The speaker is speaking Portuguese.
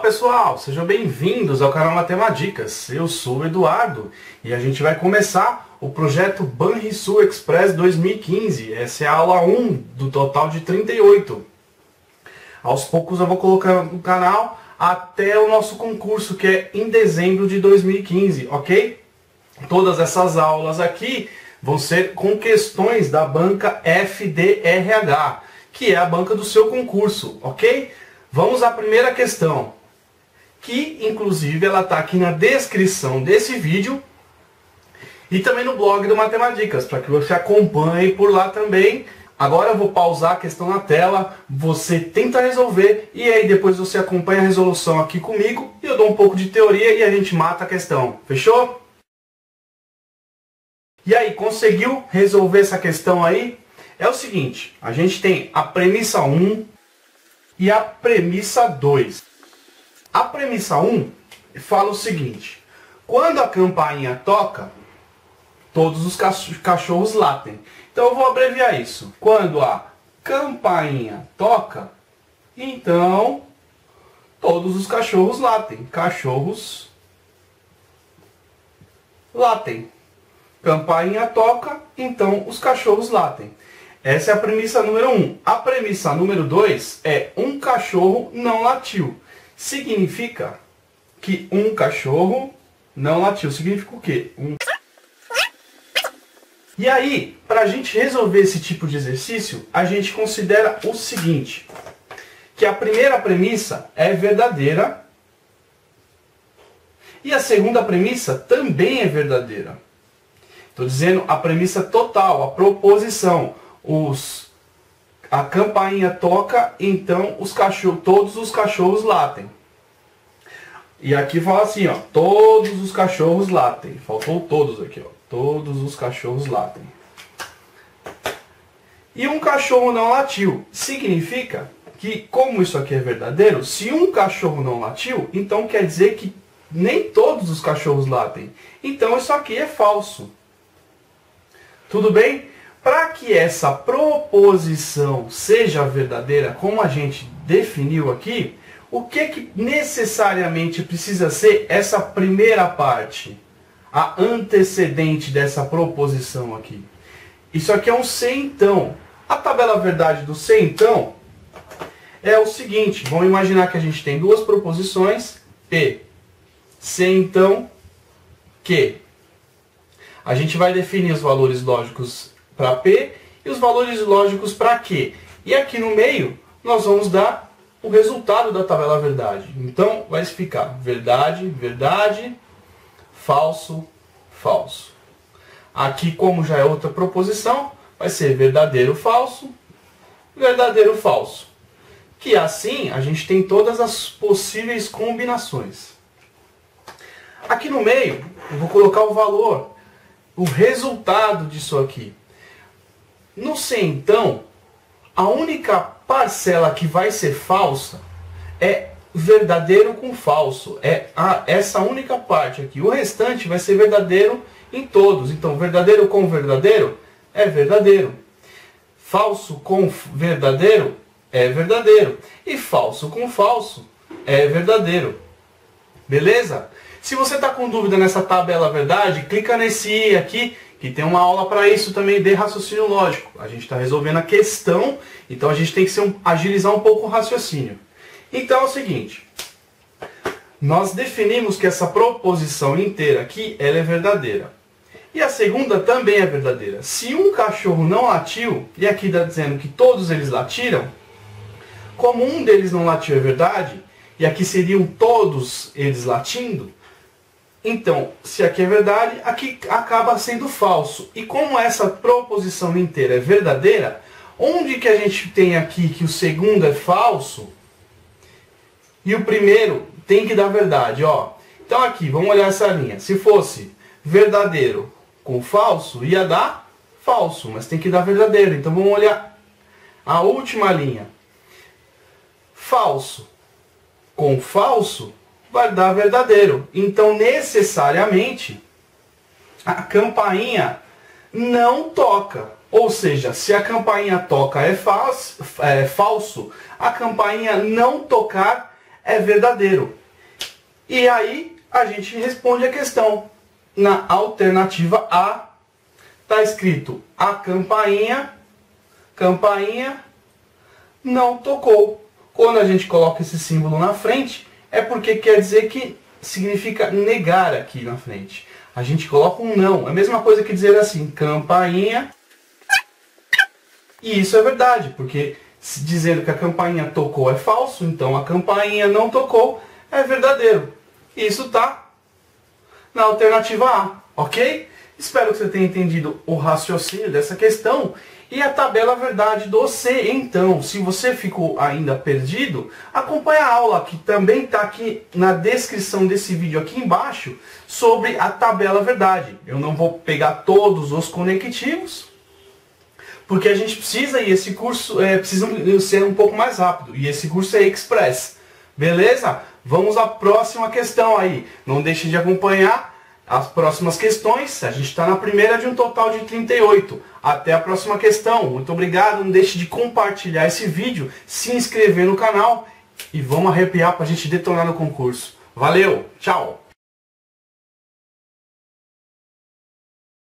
pessoal, sejam bem-vindos ao canal Matemadicas. Eu sou o Eduardo e a gente vai começar o projeto Banrisul Express 2015. Essa é a aula 1 do total de 38. Aos poucos eu vou colocar no canal até o nosso concurso, que é em dezembro de 2015, ok? Todas essas aulas aqui vão ser com questões da banca FDRH, que é a banca do seu concurso, ok? Vamos à primeira questão, que inclusive ela está aqui na descrição desse vídeo e também no blog do Matemadicas, para que você acompanhe por lá também. Agora eu vou pausar a questão na tela, você tenta resolver e aí depois você acompanha a resolução aqui comigo e eu dou um pouco de teoria e a gente mata a questão, fechou? E aí, conseguiu resolver essa questão aí? É o seguinte, a gente tem a premissa 1 e a premissa 2. A premissa 1 fala o seguinte: quando a campainha toca, todos os cachorros latem. Então eu vou abreviar isso. Quando a campainha toca, então todos os cachorros latem. Cachorros latem. Campainha toca, então os cachorros latem. Essa é a premissa número 1. A premissa número 2 é um cachorro não latiu. Significa que um cachorro não latiu. Significa o quê? E aí, para a gente resolver esse tipo de exercício, a gente considera o seguinte, que a primeira premissa é verdadeira e a segunda premissa também é verdadeira. Estou dizendo a premissa total, a proposição. A campainha toca, então todos os cachorros latem. E aqui fala assim, ó, todos os cachorros latem. Faltou todos aqui, ó. Todos os cachorros latem. E um cachorro não latiu. Significa que, como isso aqui é verdadeiro, se um cachorro não latiu, então quer dizer que nem todos os cachorros latem. Então isso aqui é falso. Tudo bem? Para que essa proposição seja verdadeira, como a gente definiu aqui, o que necessariamente precisa ser essa primeira parte? A antecedente dessa proposição aqui. Isso aqui é um se então. A tabela verdade do se então é o seguinte. Vamos imaginar que a gente tem duas proposições. P. Se então que. A gente vai definir os valores lógicos para P e os valores lógicos para Q. E aqui no meio nós vamos dar o resultado da tabela verdade. Então vai ficar verdade, verdade, falso, falso. Aqui, como já é outra proposição, vai ser verdadeiro, falso, verdadeiro, falso. Que assim a gente tem todas as possíveis combinações. Aqui no meio eu vou colocar o valor, o resultado disso aqui. No se então, a única parcela que vai ser falsa é verdadeiro com falso. É essa única parte aqui. O restante vai ser verdadeiro em todos. Então, verdadeiro com verdadeiro é verdadeiro. Falso com verdadeiro é verdadeiro. E falso com falso é verdadeiro. Beleza? Se você está com dúvida nessa tabela verdade, clica nesse i aqui, que tem uma aula para isso também de raciocínio lógico. A gente está resolvendo a questão, então a gente tem que agilizar um pouco o raciocínio. Então é o seguinte, nós definimos que essa proposição inteira aqui, ela é verdadeira. E a segunda também é verdadeira. Se um cachorro não latiu, e aqui está dizendo que todos eles latiram, como um deles não latiu é verdade, e aqui seriam todos eles latindo, então, se aqui é verdade, aqui acaba sendo falso. E como essa proposição inteira é verdadeira, onde que a gente tem aqui que o segundo é falso e o primeiro tem que dar verdade, ó. Então aqui, vamos olhar essa linha. Se fosse verdadeiro com falso, ia dar falso, mas tem que dar verdadeiro. Então vamos olhar a última linha. Falso com falso vai dar verdadeiro. Então, necessariamente, a campainha não toca. Ou seja, se a campainha toca é falso, a campainha não tocar é verdadeiro. E aí a gente responde a questão. Na alternativa A, está escrito a campainha não tocou. Quando a gente coloca esse símbolo na frente, é porque quer dizer que significa negar aqui na frente. A gente coloca um não. É a mesma coisa que dizer assim, campainha. E isso é verdade, porque dizendo que a campainha tocou é falso, então a campainha não tocou é verdadeiro. Isso está na alternativa A, ok? Espero que você tenha entendido o raciocínio dessa questão e a tabela verdade do C. Então, se você ficou ainda perdido, acompanhe a aula que também está aqui na descrição desse vídeo aqui embaixo sobre a tabela verdade. Eu não vou pegar todos os conectivos, porque a gente precisa, e esse curso precisa ser um pouco mais rápido, e esse curso é Express. Beleza? Vamos à próxima questão aí. Não deixe de acompanhar as próximas questões. A gente está na primeira de um total de 38. Até a próxima questão. Muito obrigado. Não deixe de compartilhar esse vídeo, se inscrever no canal e vamos arrepiar para a gente detonar no concurso. Valeu, tchau!